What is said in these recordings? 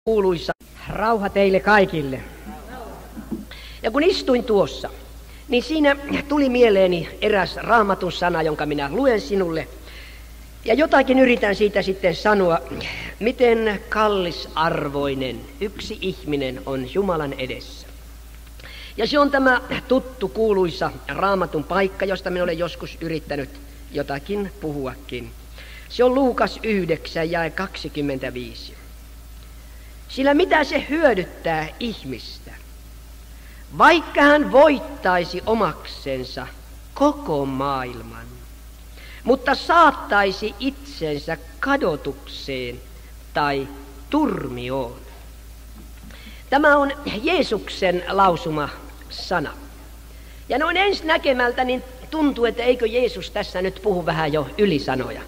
Kuuluisa rauha teille kaikille. Ja kun istuin tuossa, niin siinä tuli mieleeni eräs Raamatun sana, jonka minä luen sinulle. Ja jotakin yritän siitä sitten sanoa, miten kallisarvoinen yksi ihminen on Jumalan edessä. Ja se on tämä tuttu kuuluisa Raamatun paikka, josta minä olen joskus yrittänyt jotakin puhuakin. Se on Luukas 9 jae 25. Sillä mitä se hyödyttää ihmistä, vaikka hän voittaisi omaksensa koko maailman, mutta saattaisi itsensä kadotukseen tai turmioon. Tämä on Jeesuksen lausuma sana. Ja noin ensi näkemältä niin tuntuu, että eikö Jeesus tässä nyt puhu vähän jo ylisanoja.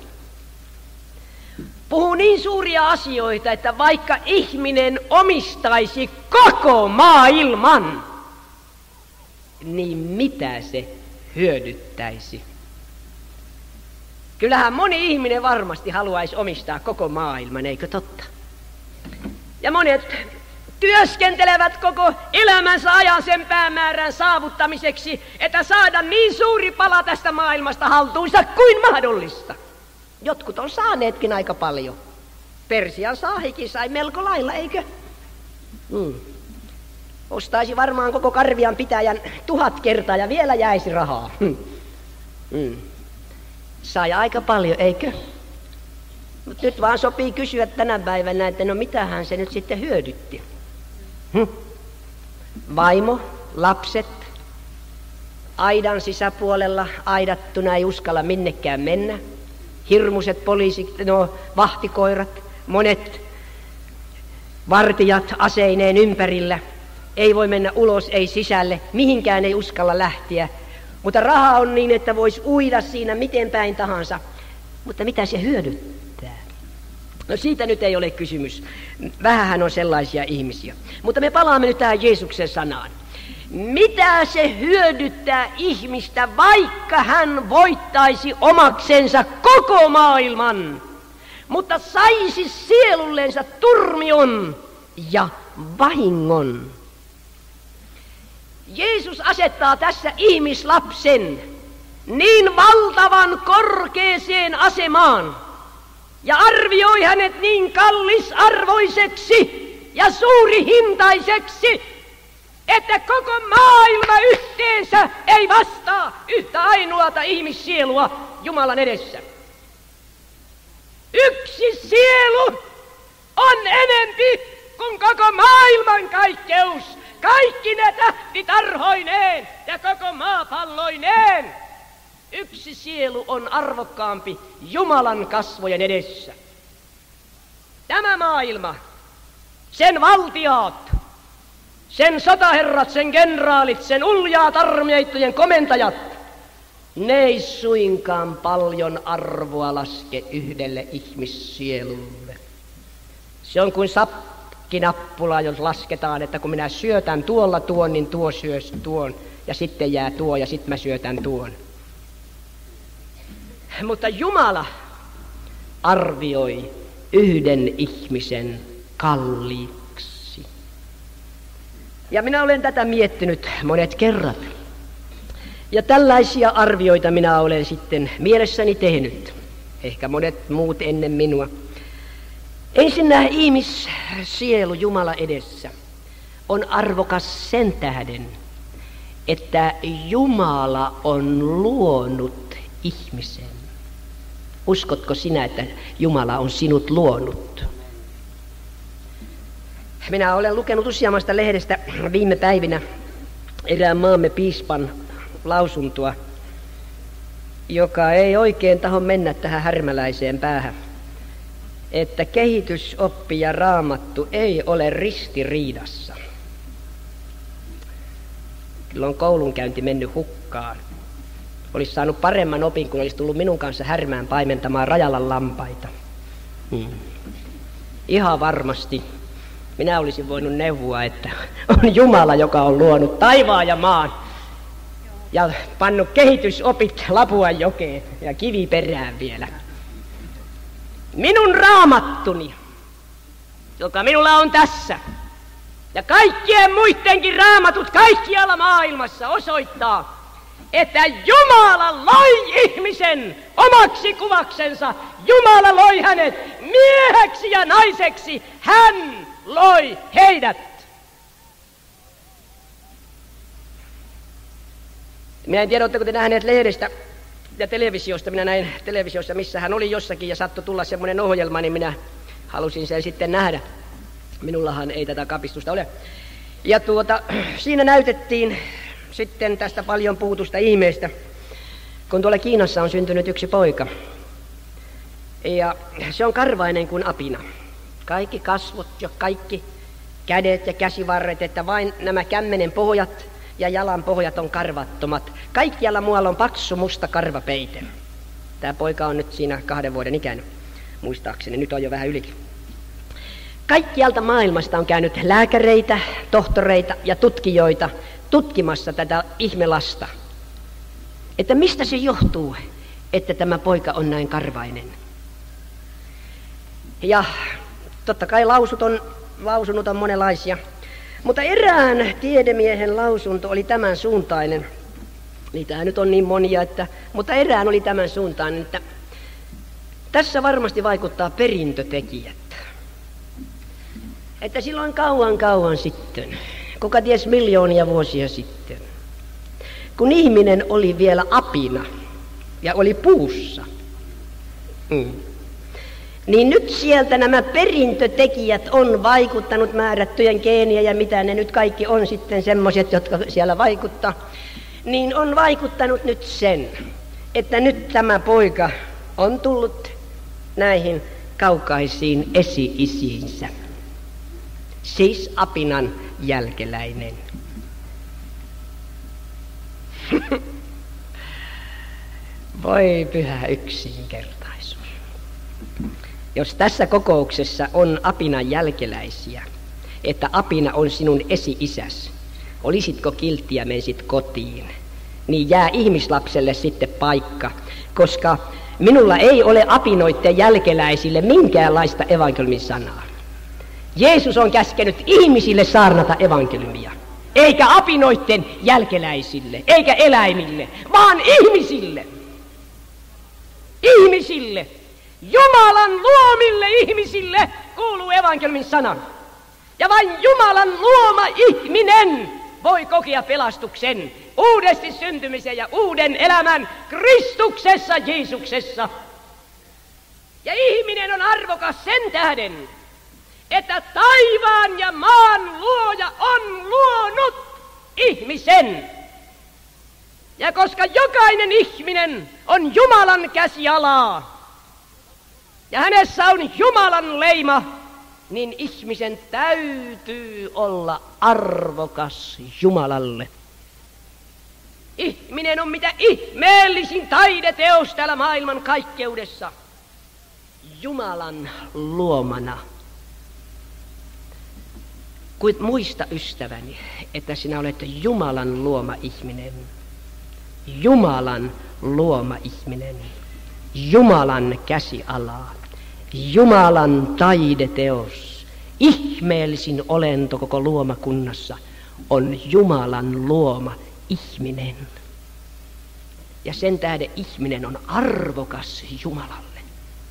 Puhuu niin suuria asioita, että vaikka ihminen omistaisi koko maailman, niin mitä se hyödyttäisi? Kyllähän moni ihminen varmasti haluaisi omistaa koko maailman, eikö totta? Ja monet työskentelevät koko elämänsä ajan sen päämäärän saavuttamiseksi, että saada niin suuri pala tästä maailmasta haltuunsa kuin mahdollista. Jotkut on saaneetkin aika paljon. Persian saahikin sai melko lailla, eikö? Ostaisi varmaan koko Karvian pitäjän 1000 kertaa ja vielä jäisi rahaa. Sai aika paljon, eikö? Mutta nyt vaan sopii kysyä tänä päivänä, että no mitähän se nyt sitten hyödytti? Vaimo, lapset, aidan sisäpuolella aidattuna ei uskalla minnekään mennä. Hirmuiset poliisit, vahtikoirat, monet vartijat aseineen ympärillä. Ei voi mennä ulos, ei sisälle, mihinkään ei uskalla lähteä. Mutta raha on niin, että voisi uida siinä miten päin tahansa. Mutta mitä se hyödyttää? No siitä nyt ei ole kysymys. Vähähän on sellaisia ihmisiä. Mutta me palaamme nyt tähän Jeesuksen sanaan. Mitä se hyödyttää ihmistä, vaikka hän voittaisi omaksensa koko maailman, mutta saisi sielullensa turmion ja vahingon? Jeesus asettaa tässä ihmislapsen niin valtavan korkeeseen asemaan ja arvioi hänet niin kallisarvoiseksi ja suurihintaiseksi, että koko maailma yhteensä ei vastaa yhtä ainoata ihmissielua Jumalan edessä. Yksi sielu on enempi kuin koko maailman kaikkeus, kaikki ne tähtitarhoineen ja koko maapalloineen. Yksi sielu on arvokkaampi Jumalan kasvojen edessä. Tämä maailma, sen valtiaat, sen sotaherrat, sen kenraalit, sen uljaat armeijojen komentajat, ne ei suinkaan paljon arvoa laske yhdelle ihmissielulle. Se on kuin sakkinappula, jos lasketaan, että kun minä syötän tuolla tuon, niin tuo syö tuon, ja sitten jää tuo, ja sitten mä syötän tuon. Mutta Jumala arvioi yhden ihmisen kalliiksi. Ja minä olen tätä miettinyt monet kerrat. Ja tällaisia arvioita minä olen sitten mielessäni tehnyt. Ehkä monet muut ennen minua. Ensinnä ihmissielu Jumala edessä on arvokas sen tähden, että Jumala on luonut ihmisen. Uskotko sinä, että Jumala on sinut luonut? Minä olen lukenut useammasta lehdestä viime päivinä erään maamme piispan lausuntoa, joka ei oikein taho mennä tähän härmäläiseen päähän, että kehitysoppi ja Raamattu ei ole ristiriidassa. Kyllä on koulunkäynti mennyt hukkaan. Olisi saanut paremman opin, kun olisi tullut minun kanssa Härmään paimentamaan Rajalan lampaita. Ihan varmasti. Minä olisin voinut neuvoa, että on Jumala, joka on luonut taivaan ja maan ja pannut kehitysopit Lapuan jokeen ja kivi perään vielä. Minun Raamattuni joka minulla on tässä, ja kaikkien muidenkin raamatut kaikkialla maailmassa osoittaa, että Jumala loi ihmisen omaksi kuvaksensa. Jumala loi hänet mieheksi ja naiseksi. Hän loi heidät. Minä en tiedä, oletteko te nähneet lehdestä ja televisiosta. Minä näin televisiossa, missä hän oli jossakin ja sattui tulla semmoinen ohjelma, niin minä halusin sen sitten nähdä. Minullahan ei tätä kapistusta ole. Ja siinä näytettiin sitten tästä paljon puhutusta ihmeestä, kun tuolla Kiinassa on syntynyt yksi poika. Ja se on karvainen kuin apina. Kaikki kasvot ja kaikki kädet ja käsivarret, että vain nämä kämmenen pohjat ja jalan pohjat on karvattomat. Kaikkialla muualla on paksu musta karvapeite. Tämä poika on nyt siinä 2 vuoden ikäinen, muistaakseni. Nyt on jo vähän ylikin. Kaikkialta maailmasta on käynyt lääkäreitä, tohtoreita ja tutkijoita tutkimassa tätä ihmelasta. Että mistä se johtuu, että tämä poika on näin karvainen. Ja totta kai lausunut on monenlaisia. Mutta erään tiedemiehen lausunto oli tämän suuntainen. Niitä nyt on niin monia, mutta erään oli tämän suuntainen, että tässä varmasti vaikuttaa perintötekijät. Että silloin kauan sitten, kuka ties miljoonia vuosia sitten, kun ihminen oli vielä apina ja oli puussa, niin nyt sieltä nämä perintötekijät on vaikuttanut määrättyjen geenien ja mitä ne nyt kaikki on sitten semmoiset, jotka siellä vaikuttaa, niin on vaikuttanut nyt sen, että nyt tämä poika on tullut näihin kaukaisiin esi-isiinsä. Siis apinan jälkeläinen. Voi pyhä yksinkertaisuus. Jos tässä kokouksessa on apinan jälkeläisiä, että apina on sinun esi-isäs, olisitko kiltti ja menisit kotiin, niin jää ihmislapselle sitten paikka, koska minulla ei ole apinoiden jälkeläisille minkäänlaista evankeliumin sanaa. Jeesus on käskenyt ihmisille saarnata evankeliumia, eikä apinoiden jälkeläisille, eikä eläimille, vaan ihmisille. Ihmisille, Jumalan luomille ihmisille kuuluu evankeliumin sana. Ja vain Jumalan luoma ihminen voi kokea pelastuksen, uudesti syntymisen ja uuden elämän Kristuksessa Jeesuksessa. Ja ihminen on arvokas sen tähden, että taivaan ja maan luoja on luonut ihmisen. Ja koska jokainen ihminen on Jumalan käsialaa ja hänessä on Jumalan leima, niin ihmisen täytyy olla arvokas Jumalalle. Ihminen on mitä ihmeellisin taideteos täällä maailman kaikkeudessa. Jumalan luomana. Muista, ystäväni, että sinä olet Jumalan luoma ihminen. Jumalan luoma ihminen. Jumalan käsialaa. Jumalan taideteos. Ihmeellisin olento koko luomakunnassa on Jumalan luoma ihminen. Ja sen tähden ihminen on arvokas Jumalalle.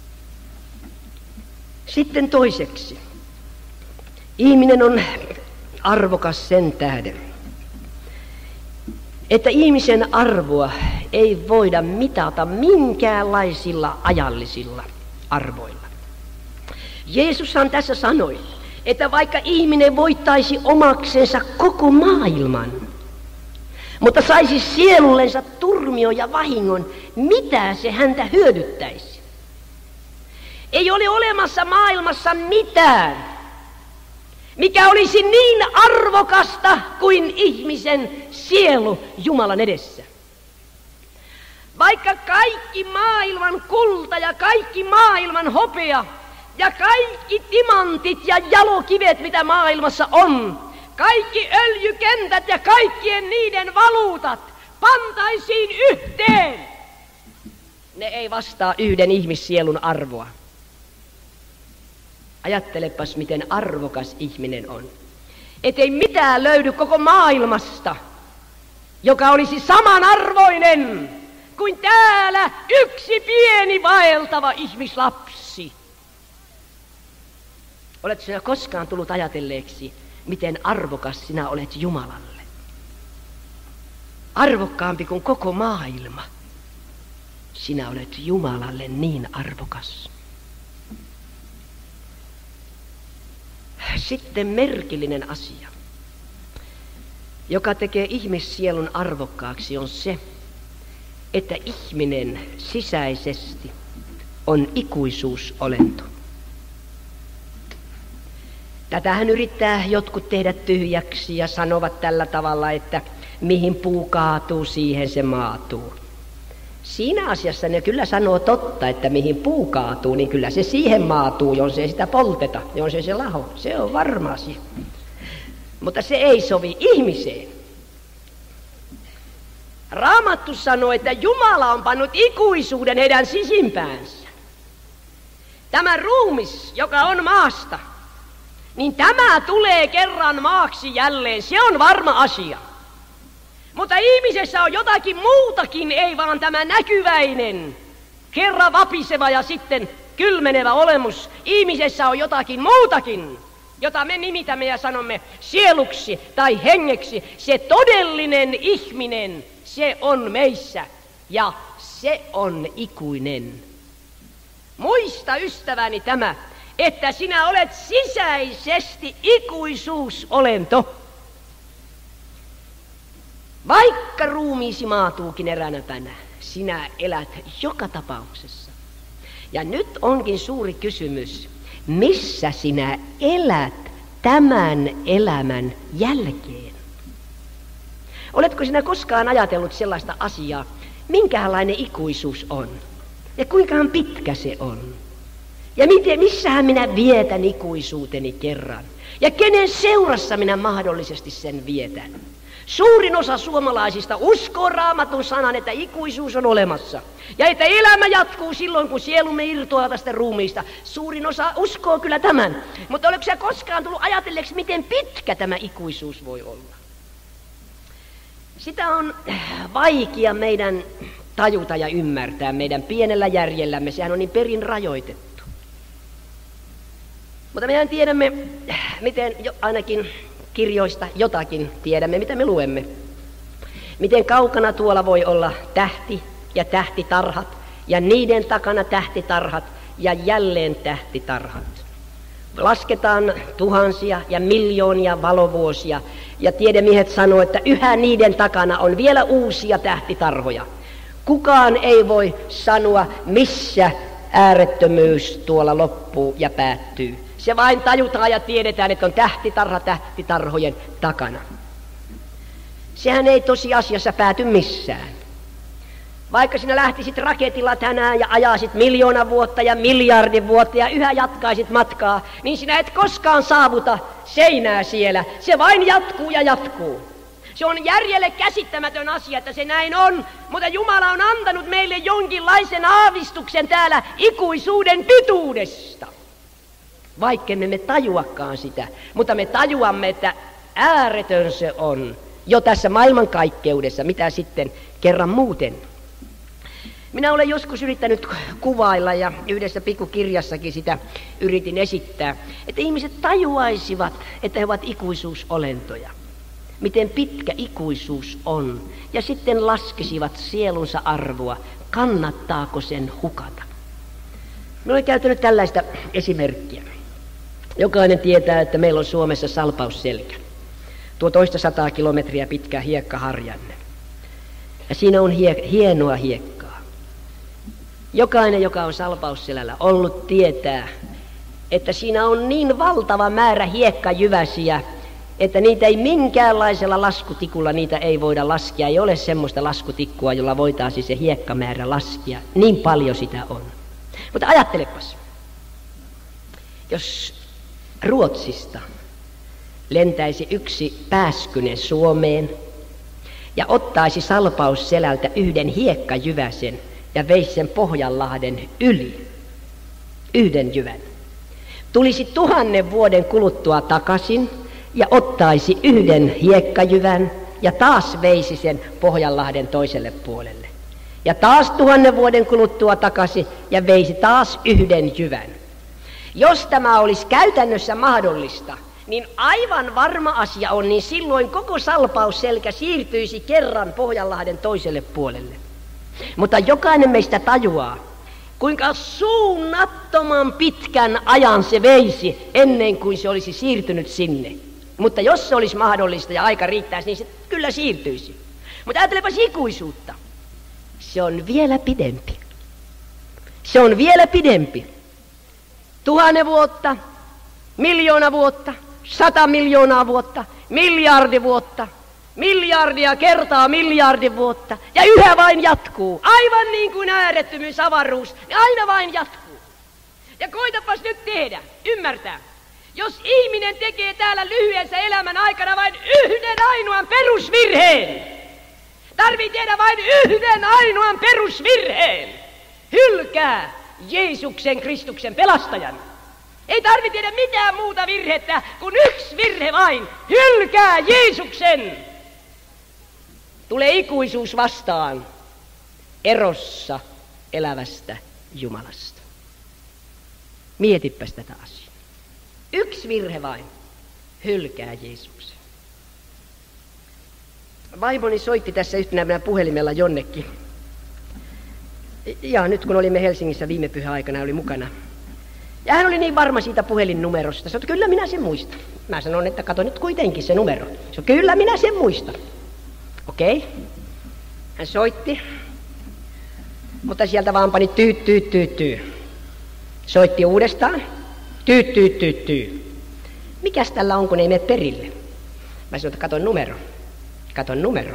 Sitten toiseksi. Ihminen on arvokas sen tähden, että ihmisen arvoa ei voida mitata minkäänlaisilla ajallisilla arvoilla. Jeesushan tässä sanoi, että vaikka ihminen voittaisi omaksensa koko maailman, mutta saisi sielullensa turmio ja vahingon, mitä se häntä hyödyttäisi? Ei ole olemassa maailmassa mitään, mikä olisi niin arvokasta kuin ihmisen sielu Jumalan edessä. Vaikka kaikki maailman kulta ja kaikki maailman hopea ja kaikki timantit ja jalokivet, mitä maailmassa on, kaikki öljykentät ja kaikkien niiden valuutat pantaisiin yhteen, ne ei vastaa yhden ihmissielun arvoa. Ajattelepas, miten arvokas ihminen on. Ettei mitään löydy koko maailmasta, joka olisi samanarvoinen kuin täällä yksi pieni vaeltava ihmislapsi. Oletko sinä koskaan tullut ajatelleeksi, miten arvokas sinä olet Jumalalle? Arvokkaampi kuin koko maailma. Sinä olet Jumalalle niin arvokas. Sitten merkillinen asia, joka tekee ihmissielun arvokkaaksi, on se, että ihminen sisäisesti on ikuisuusolento. Tätähän yrittää jotkut tehdä tyhjäksi ja sanovat tällä tavalla, että mihin puu kaatuu, siihen se maatuu. Siinä asiassa ne kyllä sanoo totta, että mihin puu kaatuu, niin kyllä se siihen maatuu, jos ei sitä polteta, jos ei se laho. Se on varma asia. Mutta se ei sovi ihmiseen. Raamattu sanoo, että Jumala on pannut ikuisuuden heidän sisimpäänsä. Tämä ruumis, joka on maasta, niin tämä tulee kerran maaksi jälleen. Se on varma asia. Mutta ihmisessä on jotakin muutakin, ei vaan tämä näkyväinen, kerran vapiseva ja sitten kylmenevä olemus. Ihmisessä on jotakin muutakin, jota me nimitämme ja sanomme sieluksi tai hengeksi. Se todellinen ihminen, se on meissä ja se on ikuinen. Muista, ystäväni, tämä, että sinä olet sisäisesti ikuisuusolento. Vaikka ruumiisi maatuukin eräänä päivänä, sinä elät joka tapauksessa. Ja nyt onkin suuri kysymys, missä sinä elät tämän elämän jälkeen? Oletko sinä koskaan ajatellut sellaista asiaa, minkälainen ikuisuus on? Ja kuinkahan pitkä se on? Ja missähän minä vietän ikuisuuteni kerran? Ja kenen seurassa minä mahdollisesti sen vietän? Suurin osa suomalaisista uskoo Raamatun sanan, että ikuisuus on olemassa. Ja että elämä jatkuu silloin, kun sielumme irtoaa tästä ruumiista. Suurin osa uskoo kyllä tämän. Mutta oletko sinä koskaan tullut ajatelleeksi, miten pitkä tämä ikuisuus voi olla? Sitä on vaikea meidän tajuta ja ymmärtää meidän pienellä järjellämme. Sehän on niin perin rajoitettu. Mutta mehän tiedämme, miten ainakin kirjoista jotakin tiedämme, mitä me luemme. Miten kaukana tuolla voi olla tähti ja tähtitarhat, ja niiden takana tähtitarhat ja jälleen tähtitarhat. Lasketaan tuhansia ja miljoonia valovuosia, ja tiedemiehet sanoo, että yhä niiden takana on vielä uusia tähtitarhoja. Kukaan ei voi sanoa, missä äärettömyys tuolla loppuu ja päättyy. Se vain tajutaan ja tiedetään, että on tähtitarha tähtitarhojen takana. Sehän ei tosiasiassa pääty missään. Vaikka sinä lähtisit raketilla tänään ja ajaisit 1 000 000 vuotta ja 1 000 000 vuotta ja yhä jatkaisit matkaa, niin sinä et koskaan saavuta seinää siellä. Se vain jatkuu ja jatkuu. Se on järjelle käsittämätön asia, että se näin on, mutta Jumala on antanut meille jonkinlaisen aavistuksen täällä ikuisuuden pituudesta. Vaikkemme me tajuakaan sitä, mutta me tajuamme, että ääretön se on jo tässä maailmankaikkeudessa, mitä sitten kerran muuten. Minä olen joskus yrittänyt kuvailla ja yhdessä pikkukirjassakin sitä yritin esittää, että ihmiset tajuaisivat, että he ovat ikuisuusolentoja. Miten pitkä ikuisuus on ja sitten laskisivat sielunsa arvoa, kannattaako sen hukata. Minä olen käyttänyt tällaista esimerkkiä. Jokainen tietää, että meillä on Suomessa Salpausselkä. Tuo 200 kilometriä pitkä hiekkaharjanne. Ja siinä on hienoa hiekkaa. Jokainen, joka on Salpausselällä ollut, tietää, että siinä on niin valtava määrä hiekkajyväsiä, että niitä ei minkäänlaisella laskutikulla niitä ei voida laskea. Ei ole semmoista laskutikkua, jolla voitaisiin se hiekkamäärä laskea. Niin paljon sitä on. Mutta ajattelepas, jos Ruotsista lentäisi yksi pääskynen Suomeen ja ottaisi Salpausselältä yhden hiekkajyväsen ja veisi sen Pohjanlahden yli, yhden jyvän. tulisi 1000 vuoden kuluttua takaisin ja ottaisi yhden hiekkajyvän ja taas veisi sen Pohjanlahden toiselle puolelle. Ja taas 1000 vuoden kuluttua takaisin ja veisi taas yhden jyvän. Jos tämä olisi käytännössä mahdollista, niin aivan varma asia on, niin silloin koko salpausselkä siirtyisi kerran Pohjanlahden toiselle puolelle. Mutta jokainen meistä tajuaa, kuinka suunnattoman pitkän ajan se veisi ennen kuin se olisi siirtynyt sinne. Mutta jos se olisi mahdollista ja aika riittäisi, niin se kyllä siirtyisi. Mutta ajattelepas ikuisuutta. Se on vielä pidempi. Se on vielä pidempi. 1000 vuotta, 1 000 000 vuotta, 100 miljoonaa vuotta, miljardi vuotta, miljardia kertaa miljardin vuotta, ja yhä vain jatkuu. Aivan niin kuin äärettömyys, avaruus, niin aina vain jatkuu. Ja koitapas nyt tehdä, ymmärtää. Jos ihminen tekee täällä lyhyensä elämän aikana vain yhden ainoan perusvirheen, tarvii tehdä vain yhden ainoan perusvirheen, hylkää Jeesuksen Kristuksen pelastajan. Ei tarvitse tehdä mitään muuta virhettä kuin yksi virhe vain, hylkää Jeesuksen. Tulee ikuisuus vastaan erossa elävästä Jumalasta. Mietipäs tätä asiaa. Yksi virhe vain, hylkää Jeesuksen. Vaimoni soitti tässä yhtenä puhelimella jonnekin. Ja nyt kun olimme Helsingissä viime pyhän aikana, oli mukana. Ja hän oli niin varma siitä puhelinnumerosta. Se on, kyllä minä sen muistan. Mä sanon, että kato nyt kuitenkin se numero. Se on, kyllä minä sen muistan. Okei. Hän soitti. Mutta sieltä vaan pani tyy. Soitti uudestaan. Tyy. Mikäs tällä on, kun ei mene perille? Mä sanoin, että katon numero.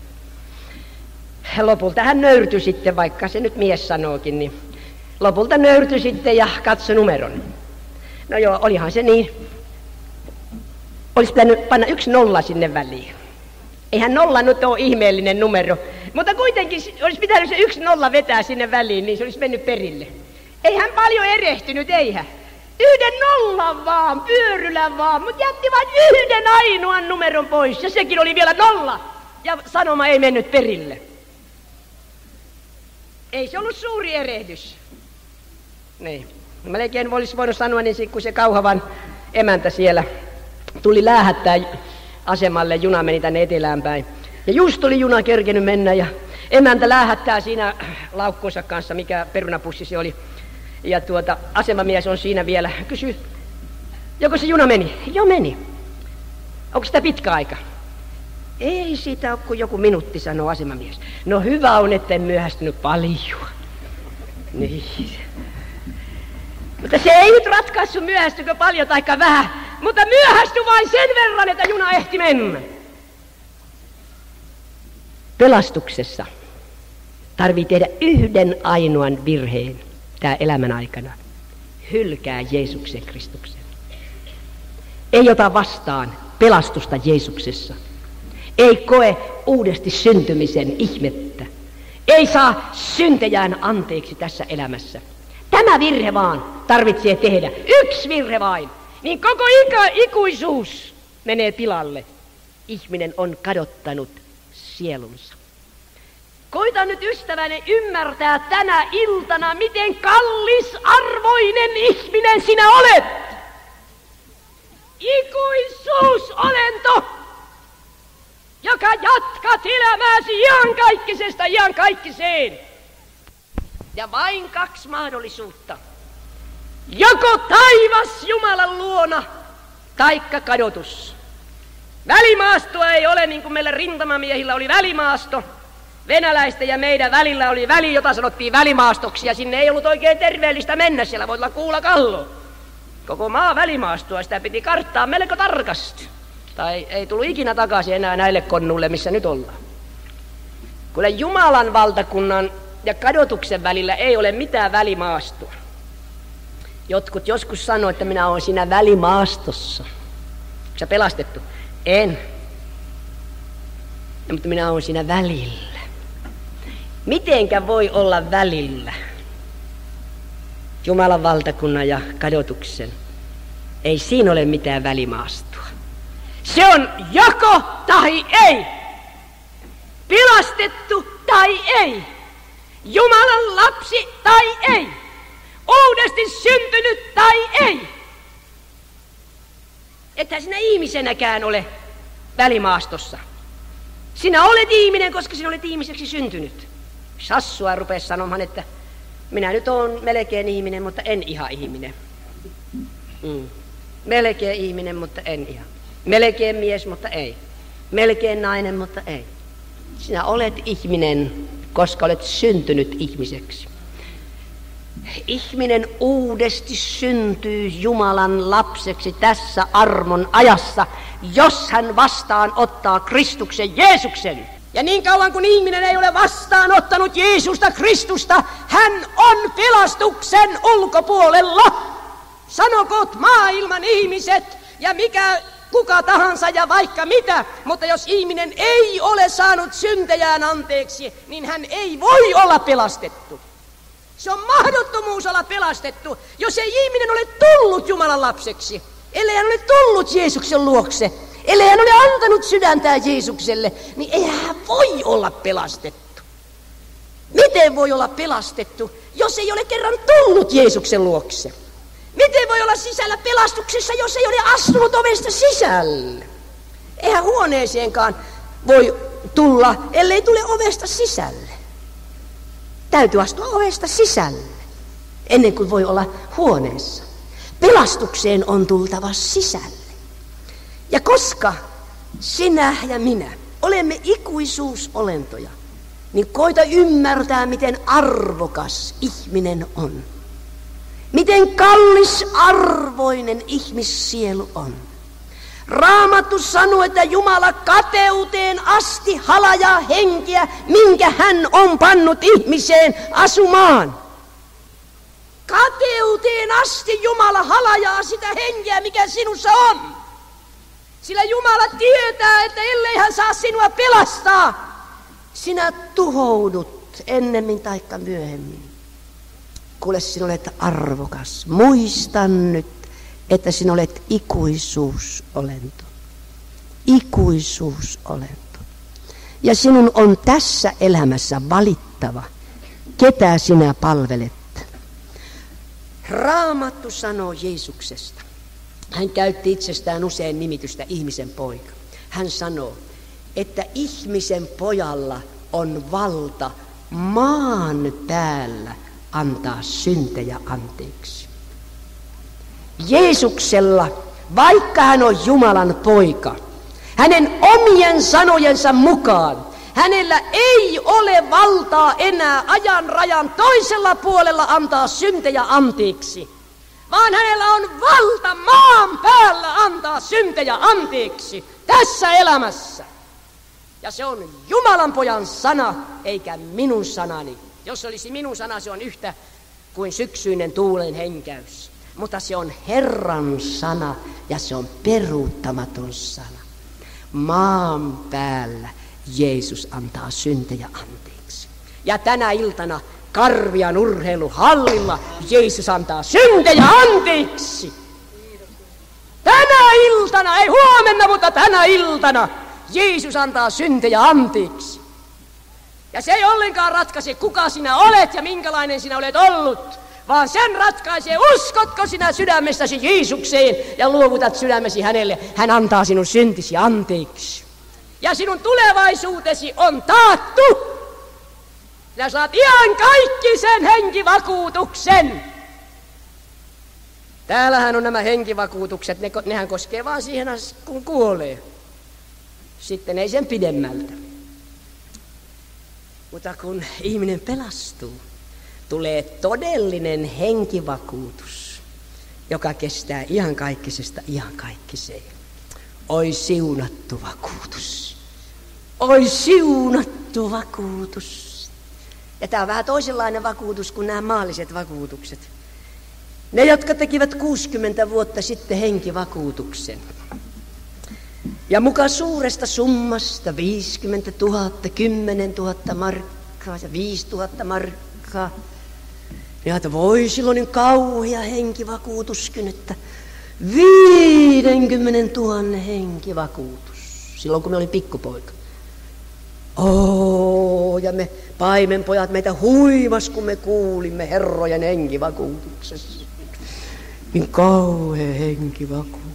Lopulta hän nöyrtyi sitten, vaikka se nyt mies sanookin, niin lopulta nöyrtyi sitten ja katsoi numeron. No joo, olihan se niin. Olisi pitänyt panna 1 0 sinne väliin. Eihän 0 nyt ole ihmeellinen numero, mutta kuitenkin olisi pitänyt se 1 0 vetää sinne väliin, niin se olisi mennyt perille. Ei hän paljon erehtynyt, eihän. 1 0 vaan, pyörylän vaan, mutta jätti vain yhden ainoan numeron pois, ja sekin oli vielä 0, ja sanoma ei mennyt perille. Ei se ollut suuri erehdys. Niin. Melkein olisi voinut sanoa, niin kun se Kauhavan emäntä siellä tuli läähättää asemalle, juna meni tänne etelään päin. Ja just oli juna kerkenyt mennä, ja emäntä läähättää siinä laukkunsa kanssa, mikä perunapussi se oli. Ja asemamies on siinä vielä. Kysyi, joko se juna meni? Joo, meni. Onko sitä pitkä aika? Ei siitä ole kuin joku minuutti, sanoo asemamies. No hyvä on, etten myöhästynyt paljon. Niin. Mutta se ei nyt ratkaissut myöhästykö paljon taikka vähän, mutta myöhästyi vain sen verran, että juna ehti mennä. Pelastuksessa tarvii tehdä yhden ainoan virheen tää elämän aikana. Hylkää Jeesuksen Kristuksen. Ei ota vastaan pelastusta Jeesuksessa. Ei koe uudesti syntymisen ihmettä. Ei saa syntejään anteeksi tässä elämässä. Tämä virhe vaan tarvitsee tehdä. Yksi virhe vain. Niin koko ikuisuus menee pilalle. Ihminen on kadottanut sielunsa. Koita nyt ystäväni ymmärtää tänä iltana, miten kallisarvoinen ihminen sinä olet. Ikuisuusolento, joka jatkat elämääsi iankaikkisesta iankaikkiseen. Ja vain 2 mahdollisuutta. Joko taivas Jumalan luona, taikka kadotus. Välimaastoa ei ole, niin kuin meillä rintamamiehillä oli välimaasto. Venäläisten ja meidän välillä oli väli, jota sanottiin välimaastoksi, ja sinne ei ollut oikein terveellistä mennä, siellä voi olla kuula kallo. Koko maa välimaastoa, sitä piti karttaa melko tarkasti. Tai ei tullut ikinä takaisin enää näille konnuille, missä nyt ollaan. Kyllä Jumalan valtakunnan ja kadotuksen välillä ei ole mitään välimaastoa. Jotkut joskus sanoo, että minä olen siinä välimaastossa. Onko sä pelastettu? En. Ja, mutta minä olen siinä välillä. Mitenkä voi olla välillä Jumalan valtakunnan ja kadotuksen Ei siinä ole mitään välimaastoa. Se on joko tai ei. Pelastettu tai ei. Jumalan lapsi tai ei. Uudesti syntynyt tai ei. Ethän sinä ihmisenäkään ole välimaastossa. Sinä olet ihminen, koska sinä olet ihmiseksi syntynyt. Sassua rupesi sanomaan, että minä nyt olen melkein ihminen, mutta en ihan ihminen. Melkein ihminen, mutta en ihan. Melkein mies, mutta ei. Melkein nainen, mutta ei. Sinä olet ihminen, koska olet syntynyt ihmiseksi. Ihminen uudesti syntyy Jumalan lapseksi tässä armon ajassa, jos hän vastaanottaa Kristuksen Jeesuksen. Ja niin kauan kun ihminen ei ole vastaanottanut Jeesusta Kristusta, hän on pelastuksen ulkopuolella. Sanokoot maailman ihmiset ja kuka tahansa ja vaikka mitä, mutta jos ihminen ei ole saanut syntejään anteeksi, niin hän ei voi olla pelastettu. Se on mahdottomuus olla pelastettu, jos ei ihminen ole tullut Jumalan lapseksi, ellei hän ole tullut Jeesuksen luokse, ellei hän ole antanut sydäntään Jeesukselle, niin ei hän voi olla pelastettu. Miten voi olla pelastettu, jos ei ole kerran tullut Jeesuksen luokse? Miten voi olla sisällä pelastuksessa, jos ei ole astunut ovesta sisälle? Eihän huoneeseenkaan voi tulla, ellei tule ovesta sisälle. Täytyy astua ovesta sisälle, ennen kuin voi olla huoneessa. Pelastukseen on tultava sisälle. Ja koska sinä ja minä olemme ikuisuusolentoja, niin koita ymmärtää, miten arvokas ihminen on. Miten kallisarvoinen ihmissielu on. Raamattu sanoo, että Jumala kateuteen asti halajaa henkeä, minkä hän on pannut ihmiseen asumaan. Kateuteen asti Jumala halajaa sitä henkeä, mikä sinussa on. Sillä Jumala tietää, että ellei hän saa sinua pelastaa, sinä tuhoudut ennemmin taikka myöhemmin. Kuule, sinä olet arvokas. Muista nyt, että sinä olet ikuisuusolento. Ikuisuusolento. Ja sinun on tässä elämässä valittava, ketä sinä palvelet. Raamattu sanoo Jeesuksesta. Hän käytti itsestään usein nimitystä ihmisen poika. Hän sanoo, että ihmisen pojalla on valta maan päällä antaa syntejä anteeksi. Jeesuksella, vaikka hän on Jumalan poika, hänen omien sanojensa mukaan, hänellä ei ole valtaa enää ajan rajan toisella puolella antaa syntejä anteeksi, vaan hänellä on valta maan päällä antaa syntejä anteeksi tässä elämässä. Ja se on Jumalan pojan sana, eikä minun sanani. Jos se olisi minun sana, se on yhtä kuin syksyinen tuulen henkäys. Mutta se on Herran sana ja se on peruuttamaton sana. Maan päällä Jeesus antaa syntejä anteeksi. Ja tänä iltana Karvian urheiluhallilla Jeesus antaa syntejä anteeksi. Tänä iltana, ei huomenna, mutta tänä iltana Jeesus antaa syntejä anteeksi. Ja se ei ollenkaan ratkaise, kuka sinä olet ja minkälainen sinä olet ollut, vaan sen ratkaisee, uskotko sinä sydämestäsi Jeesukseen ja luovutat sydämesi hänelle. Hän antaa sinun syntisi anteeksi. Ja sinun tulevaisuutesi on taattu. Sinä saat ihan kaikki sen henkivakuutuksen. Täällähän on nämä henkivakuutukset, nehän koskee vaan siihen asti, kun kuolee. Sitten ei sen pidemmältä. Mutta kun ihminen pelastuu, tulee todellinen henkivakuutus, joka kestää iankaikkisesta iankaikkiseen. Oi siunattu vakuutus. Oi siunattu vakuutus. Ja tämä on vähän toisenlainen vakuutus kuin nämä maalliset vakuutukset. Ne, jotka tekivät 60 vuotta sitten henkivakuutuksen. Ja muka suuresta summasta 50 000, 10 000 markkaa ja 5 000 markkaa. Ja että voi silloin niin kauhea henkivakuutuskin, että 50 000 henkivakuutus, silloin kun me olin pikkupoika. Ja me paimenpojat meitä huivas, kun me kuulimme herrojen henkivakuutuksessa. Niin kauhea henkivakuutus.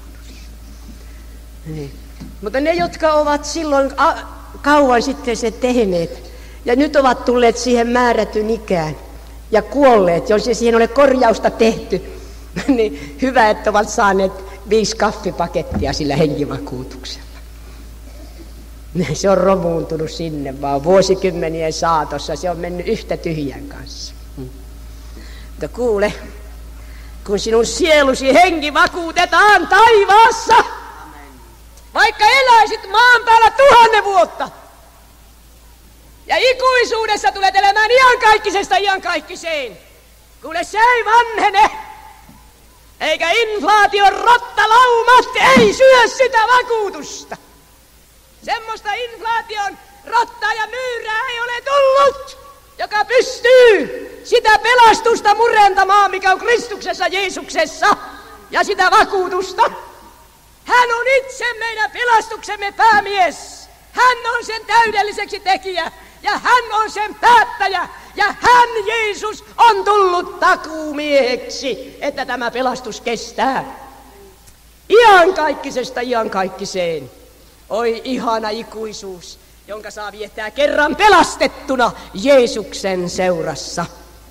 Niin. Mutta ne, jotka ovat silloin kauan sitten se tehneet, ja nyt ovat tulleet siihen määrätyn ikään ja kuolleet, jos ei siihen ole korjausta tehty, niin hyvä, että ovat saaneet 5 kaffipakettia sillä henkivakuutuksella. Se on romuuntunut sinne vaan vuosikymmenien saatossa, se on mennyt yhtä tyhjän kanssa. Mutta kuule, kun sinun sielusi henki vakuutetaan taivaassa, vaikka eläisit maan päällä 1000 vuotta, ja ikuisuudessa tulet elämään iankaikkisesta iankaikkiseen, kuule se ei vanhene, eikä inflaation rottalaumat ei syö sitä vakuutusta. Semmoista inflaation rottaa ja myyrää ei ole tullut, joka pystyy sitä pelastusta murentamaan, mikä on Kristuksessa Jeesuksessa, ja sitä vakuutusta. Hän on itse meidän pelastuksemme päämies. Hän on sen täydelliseksi tekijä, ja hän on sen päättäjä, ja hän, Jeesus, on tullut takuumieheksi, että tämä pelastus kestää. Iankaikkisesta iankaikkiseen. Oi ihana ikuisuus, jonka saa viettää kerran pelastettuna Jeesuksen seurassa.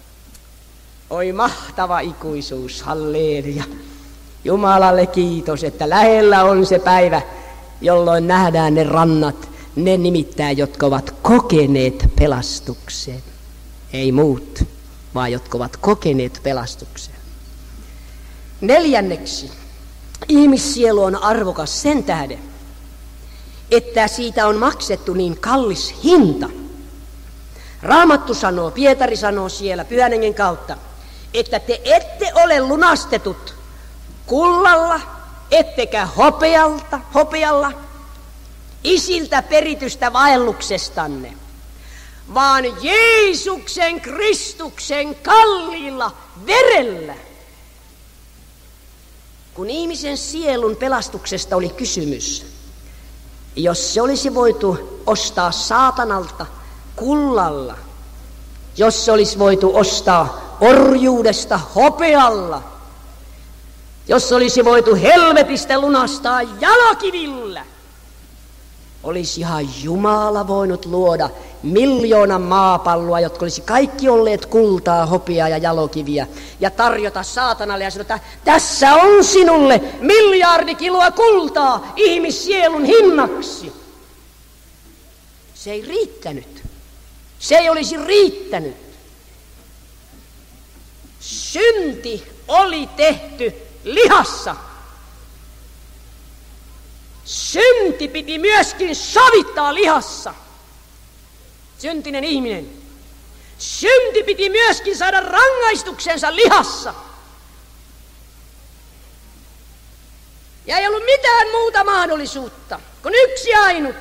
Oi mahtava ikuisuus, halleluja. Jumalalle kiitos, että lähellä on se päivä, jolloin nähdään ne rannat, ne nimittäin, jotka ovat kokeneet pelastuksen. Ei muut, vaan jotka ovat kokeneet pelastuksen. 4. Ihmissielu on arvokas sen tähden, että siitä on maksettu niin kallis hinta. Raamattu sanoo, Pietari sanoo siellä Pyhän Hengen kautta, että te ette ole lunastetut kullalla, ettekä hopealla, isiltä peritystä vaelluksestanne, vaan Jeesuksen Kristuksen kalliilla verellä. Kun ihmisen sielun pelastuksesta oli kysymys, jos se olisi voitu ostaa saatanalta kullalla, jos se olisi voitu ostaa orjuudesta hopealla, jos se olisi voitu helvetistä lunastaa jalokivillä, olisihan Jumala voinut luoda 1,000,000 maapalloa, jotka olisi kaikki olleet kultaa, hopeaa ja jalokiviä, ja tarjota saatanalle ja sanota, tässä on sinulle 1 miljardi kiloa kultaa ihmissielun hinnaksi. Se ei riittänyt. Se ei olisi riittänyt. Synti oli tehty lihassa. Synti piti myöskin sovittaa lihassa. Syntinen ihminen. Synti piti myöskin saada rangaistuksensa lihassa. Ja ei ollut mitään muuta mahdollisuutta kuin yksi ainut.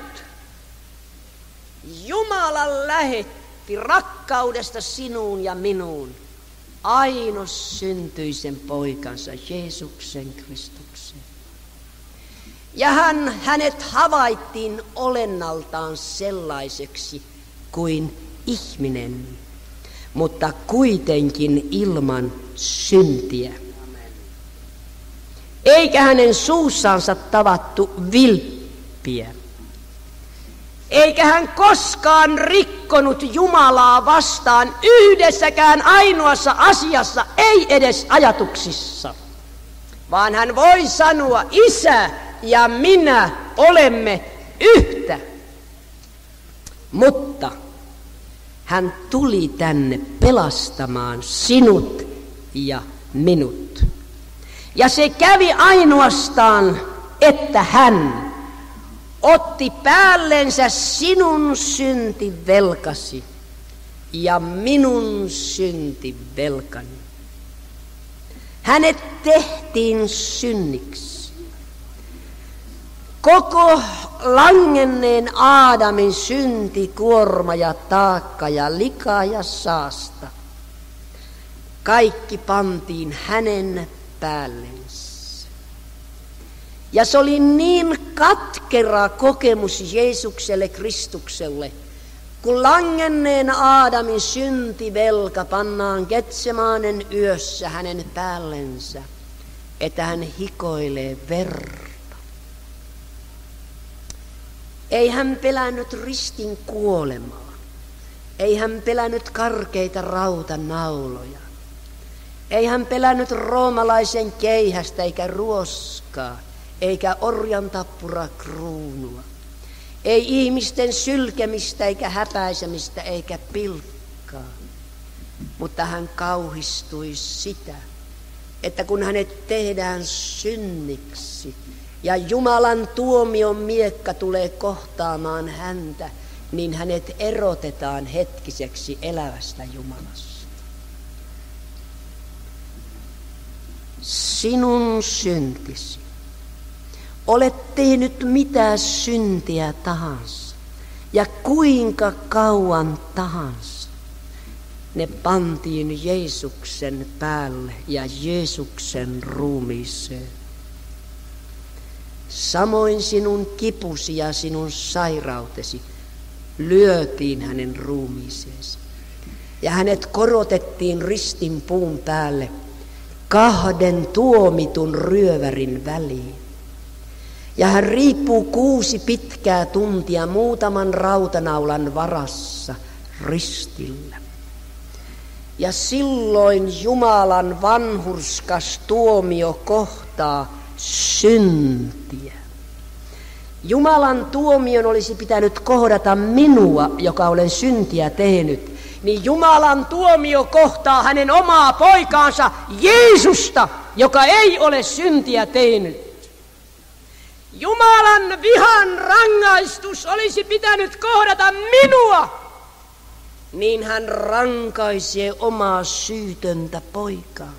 Jumala lähetti rakkaudesta sinuun ja minuun ainos syntyisen poikansa Jeesuksen Kristuksen. Ja hänet havaittiin olennaltaan sellaiseksi kuin ihminen, mutta kuitenkin ilman syntiä. Eikä hänen suussansa tavattu vilppiä. Eikä hän koskaan rikkonut Jumalaa vastaan yhdessäkään ainoassa asiassa, ei edes ajatuksissa. Vaan hän voi sanoa, Isä ja minä olemme yhtä. Mutta hän tuli tänne pelastamaan sinut ja minut. Ja se kävi ainoastaan, että hän otti päällensä sinun syntivelkasi ja minun syntivelkani. Hänet tehtiin synniksi. Koko langenneen Aadamin synti, kuorma ja taakka ja lika ja saasta, kaikki pantiin hänen päällensä. Ja se oli niin katkera kokemus Jeesukselle Kristukselle, kun langenneen Aadamin syntivelka pannaan Getsemaanen yössä hänen päällensä, että hän hikoilee verta. Ei hän pelännyt ristin kuolemaa, ei hän pelännyt karkeita rautanauloja, ei hän pelännyt roomalaisen keihästä eikä ruoskaa, eikä orjan tappurakruunua. Ei ihmisten sylkemistä eikä häpäisemistä eikä pilkkaa, mutta hän kauhistui sitä, että kun hänet tehdään synniksi ja Jumalan tuomion miekka tulee kohtaamaan häntä, niin hänet erotetaan hetkiseksi elävästä Jumalasta. Sinun syntisi. Olet tehnyt mitä syntiä tahansa ja kuinka kauan tahansa. Ne pantiin Jeesuksen päälle ja Jeesuksen ruumiiseen. Samoin sinun kipusi ja sinun sairautesi lyötiin hänen ruumiiseensa. Ja hänet korotettiin ristin puun päälle 2 tuomitun ryövärin väliin. Ja hän riippuu 6 pitkää tuntia muutaman rautanaulan varassa ristillä. Ja silloin Jumalan vanhurskas tuomio kohtaa syntiä. Jumalan tuomion olisi pitänyt kohdata minua, joka olen syntiä tehnyt, niin Jumalan tuomio kohtaa hänen omaa poikaansa Jeesusta, joka ei ole syntiä tehnyt. Jumalan vihan rangaistus olisi pitänyt kohdata minua, niin hän rankaisee omaa syytöntä poikaansa.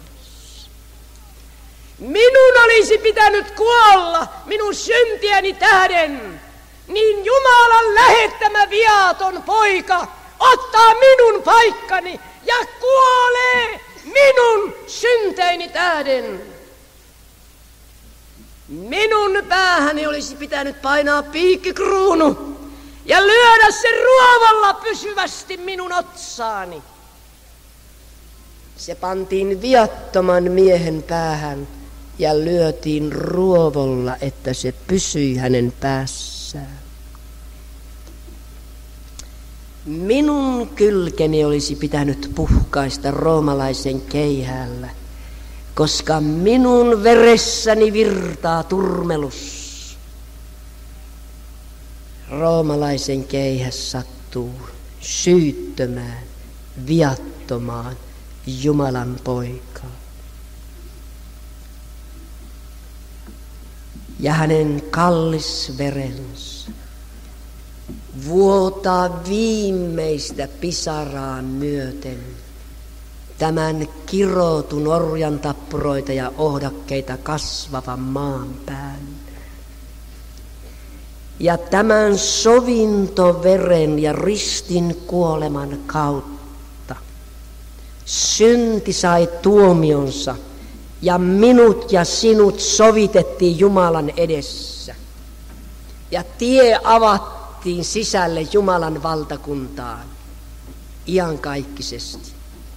Minun olisi pitänyt kuolla minun syntieni tähden, niin Jumalan lähettämä viaton poika ottaa minun paikkani ja kuolee minun synteini tähden. Minun päähäni olisi pitänyt painaa piikkikruunu ja lyödä se ruovalla pysyvästi minun otsaani. Se pantiin viattoman miehen päähän ja lyötiin ruovolla, että se pysyi hänen päässään. Minun kylkeni olisi pitänyt puhkaista roomalaisen keihäällä, koska minun veressäni virtaa turmelus. Roomalaisen keihäs sattuu syyttömään, viattomaan Jumalan poikaan. Ja hänen kallis verensä vuotaa viimeistä pisaraan myöten tämän kirotun orjan tappuroita ja ohdakkeita kasvavan maan päälle. Ja tämän sovintoveren ja ristin kuoleman kautta synti sai tuomionsa ja minut ja sinut sovitettiin Jumalan edessä. Ja tie avattiin sisälle Jumalan valtakuntaan iankaikkisesti.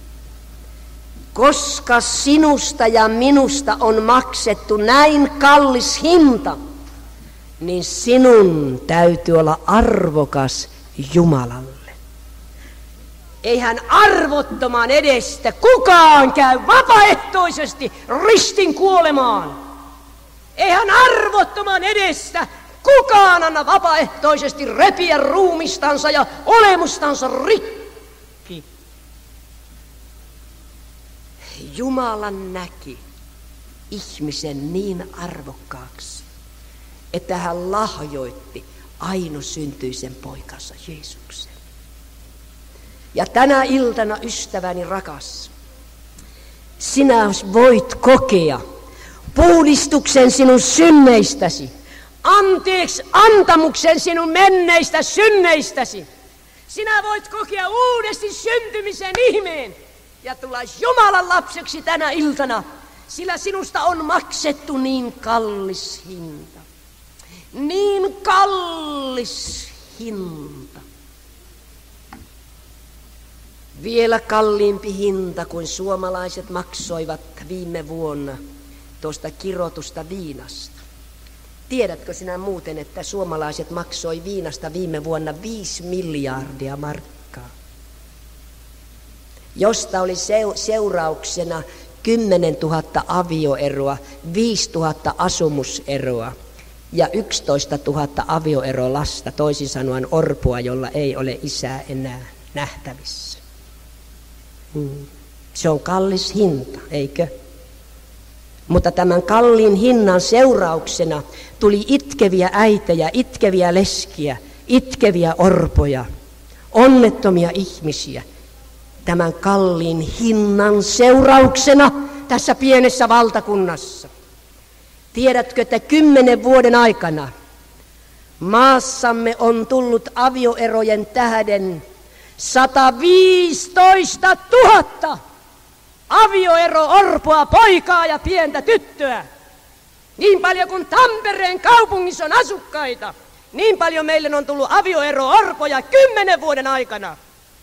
Koska sinusta ja minusta on maksettu näin kallis hinta, niin sinun täytyy olla arvokas Jumalalle. Eihän arvottoman edestä kukaan käy vapaaehtoisesti ristin kuolemaan. Eihän arvottoman edestä kukaan anna vapaaehtoisesti repiä ruumistansa ja olemustansa rikki. Jumala näki ihmisen niin arvokkaaksi, että hän lahjoitti ainosyntyisen poikansa Jeesuksen. Ja tänä iltana, ystäväni rakas, sinä voit kokea puhdistuksen sinun synneistäsi, anteeksi antamuksen sinun menneistä synneistäsi. Sinä voit kokea uudesti syntymisen ihmeen ja tulla Jumalan lapseksi tänä iltana sillä sinusta on maksettu niin kallis hinta. Niin kallis hinta. Vielä kalliimpi hinta kuin suomalaiset maksoivat viime vuonna tuosta kirotusta viinasta. Tiedätkö sinä muuten, että suomalaiset maksoi viinasta viime vuonna 5 miljardia markkaa, josta oli seurauksena 10 000 avioeroa, 5 000 asumuseroa ja 11 000 avioerolasta, toisin sanoen orpoa, jolla ei ole isää enää nähtävissä. Se on kallis hinta, eikö? Mutta tämän kalliin hinnan seurauksena tuli itkeviä äitejä, itkeviä leskiä, itkeviä orpoja, onnettomia ihmisiä. Tämän kalliin hinnan seurauksena tässä pienessä valtakunnassa. Tiedätkö, että 10 vuoden aikana maassamme on tullut avioerojen tähden 115 000 avioero-orpoa, poikaa ja pientä tyttöä. Niin paljon kuin Tampereen kaupungissa on asukkaita, niin paljon meille on tullut avioero-orpoja 10 vuoden aikana.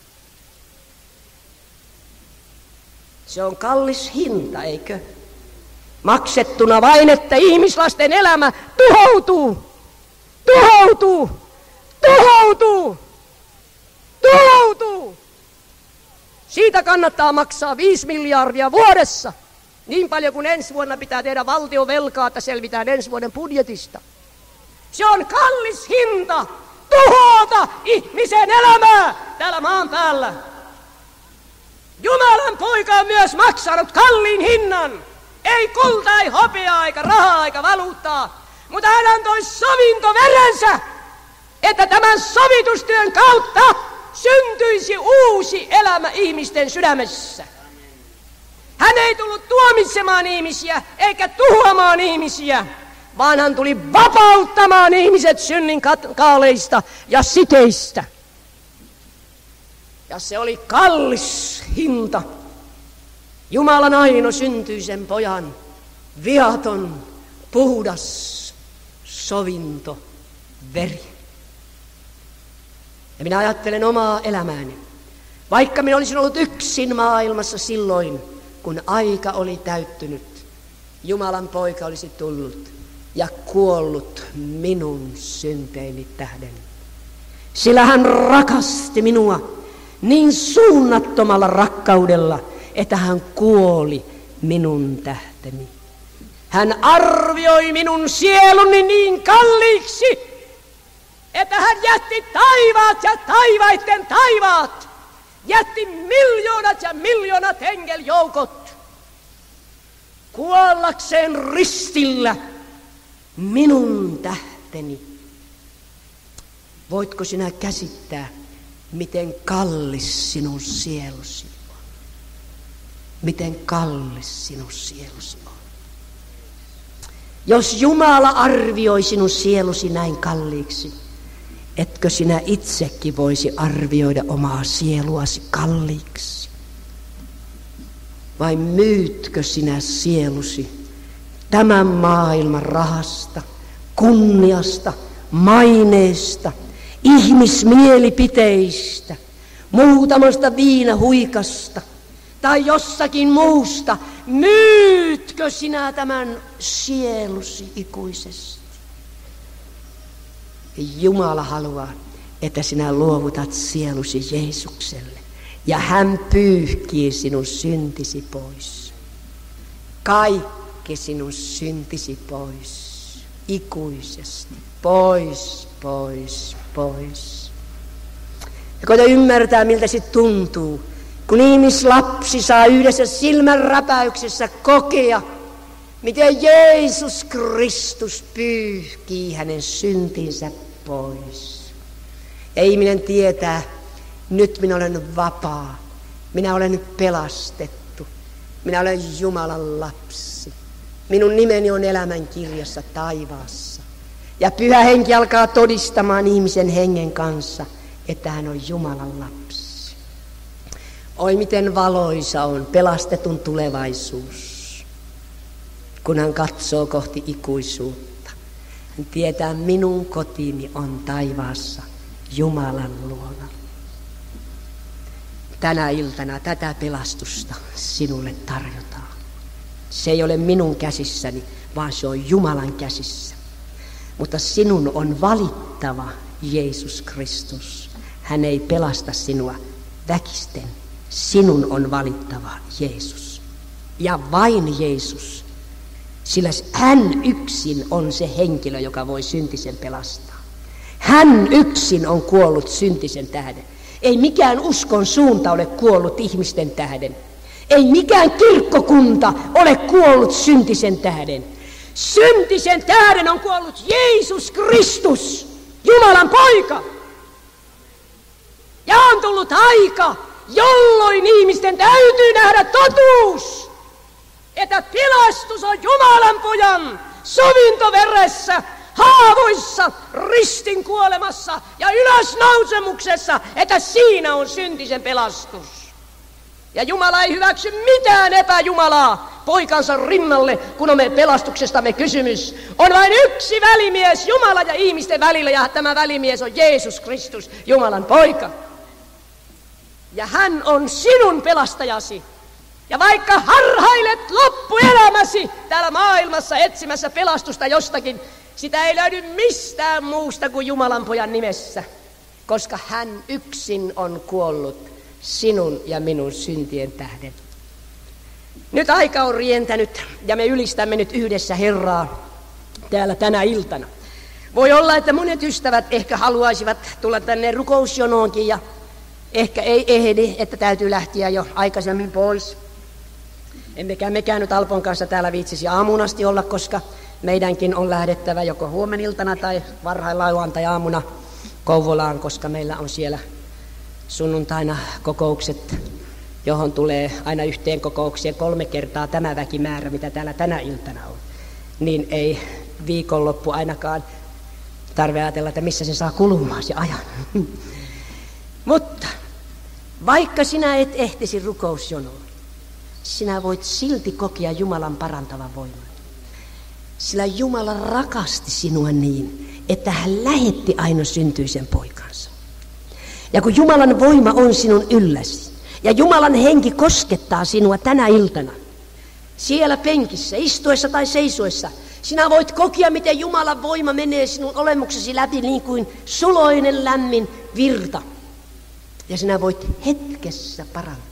Se on kallis hinta, eikö? Maksettuna vain, että ihmislasten elämä tuhoutuu, tuhoutuu, tuhoutuu, tuhoutuu. Siitä kannattaa maksaa 5 miljardia vuodessa. Niin paljon kuin ensi vuonna pitää tehdä valtion velkaa, että selvitään ensi vuoden budjetista. Se on kallis hinta tuhota ihmisen elämää täällä maan päällä. Jumalan poika on myös maksanut kalliin hinnan. Ei kultaa, ei hopeaa, eikä rahaa, eikä valuuttaa. Mutta hän antoi sovintoverensä, että tämän sovitustyön kautta syntyisi uusi elämä ihmisten sydämessä. Hän ei tullut tuomitsemaan ihmisiä eikä tuhoamaan ihmisiä, vaan hän tuli vapauttamaan ihmiset synnin kaaleista ja siteistä. Ja se oli kallis hinta. Jumalan aino syntyisen pojan, viaton, puhdas, sovinto, veri. Ja minä ajattelen omaa elämääni. Vaikka minä olisin ollut yksin maailmassa silloin, kun aika oli täyttynyt, Jumalan poika olisi tullut ja kuollut minun synteini tähden. Sillä hän rakasti minua niin suunnattomalla rakkaudella, että hän kuoli minun tähteni. Hän arvioi minun sieluni niin kalliiksi, että hän jätti taivaat ja taivaitten taivaat, jätti miljoonat ja miljoonat enkeljoukot kuollakseen ristillä minun tähteni. Voitko sinä käsittää, miten kallis sinun sielusi on? Miten kallis sinun sielusi on? Jos Jumala arvioi sinun sielusi näin kalliiksi, etkö sinä itsekin voisi arvioida omaa sieluasi kalliiksi? Vai myytkö sinä sielusi tämän maailman rahasta, kunniasta, maineesta, ihmismielipiteistä, muutamasta viinahuikasta tai jossakin muusta? Myytkö sinä tämän sielusi ikuisesti? Jumala haluaa, että sinä luovutat sielusi Jeesukselle ja hän pyyhkii sinun syntisi pois. Kaikki sinun syntisi pois, ikuisesti, pois, pois, pois. Ja koeta ymmärtää, miltä se tuntuu, kun ihmislapsi saa yhdessä silmänräpäyksessä kokea, miten Jeesus Kristus pyyhkii hänen syntinsä pois. Ja ihminen tietää, nyt minä olen vapaa, minä olen pelastettu, minä olen Jumalan lapsi. Minun nimeni on elämänkirjassa taivaassa. Ja Pyhä Henki alkaa todistamaan ihmisen hengen kanssa, että hän on Jumalan lapsi. Oi miten valoisa on pelastetun tulevaisuus. kun hän katsoo kohti ikuisuutta. Hän tietää, minun kotini on taivaassa Jumalan luona. Tänä iltana tätä pelastusta sinulle tarjotaan. Se ei ole minun käsissäni, vaan se on Jumalan käsissä. Mutta sinun on valittava Jeesus Kristus. Hän ei pelasta sinua väkisten. Sinun on valittava Jeesus. Ja vain Jeesus. Sillä hän yksin on se henkilö, joka voi syntisen pelastaa. Hän yksin on kuollut syntisen tähden. Ei mikään uskon suunta ole kuollut ihmisten tähden. Ei mikään kirkkokunta ole kuollut syntisen tähden. Syntisen tähden on kuollut Jeesus Kristus, Jumalan poika. Ja on tullut aika, jolloin ihmisten täytyy nähdä totuus, että pelastus on Jumalan pojan sovintoveressä, haavoissa, ristin kuolemassa ja ylösnousemuksessa, että siinä on syntisen pelastus. Ja Jumala ei hyväksy mitään epäjumalaa poikansa rinnalle, kun on pelastuksestamme kysymys. On vain yksi välimies Jumala ja ihmisten välillä, ja tämä välimies on Jeesus Kristus, Jumalan poika. Ja hän on sinun pelastajasi. Ja vaikka harhailet loppuelämäsi täällä maailmassa etsimässä pelastusta jostakin, sitä ei löydy mistään muusta kuin Jumalan pojan nimessä, koska hän yksin on kuollut sinun ja minun syntien tähden. Nyt aika on rientänyt ja me ylistämme nyt yhdessä Herraa täällä tänä iltana. Voi olla, että monet ystävät ehkä haluaisivat tulla tänne rukousjonoonkin ja ehkä ei ehdi, että täytyy lähteä jo aikaisemmin pois. Emmekä mekään nyt Alpon kanssa täällä viitsisi aamuun asti olla, koska meidänkin on lähdettävä joko huomeniltana tai varhain lauantai-aamuna Kouvolaan, koska meillä on siellä sunnuntaina kokoukset, johon tulee aina yhteen kokoukseen 3 kertaa tämä väkimäärä, mitä täällä tänä iltana on. Niin ei viikonloppu ainakaan tarvitse ajatella, että missä se saa kulumaan se ajan. Mutta vaikka sinä et ehtisi rukousjonoon, sinä voit silti kokea Jumalan parantavan voiman. Sillä Jumala rakasti sinua niin, että hän lähetti aina syntyisen poikansa. Ja kun Jumalan voima on sinun ylläsi, ja Jumalan henki koskettaa sinua tänä iltana, siellä penkissä, istuessa tai seisoessa, sinä voit kokea, miten Jumalan voima menee sinun olemuksesi läpi niin kuin suloinen lämmin virta. Ja sinä voit hetkessä parantaa.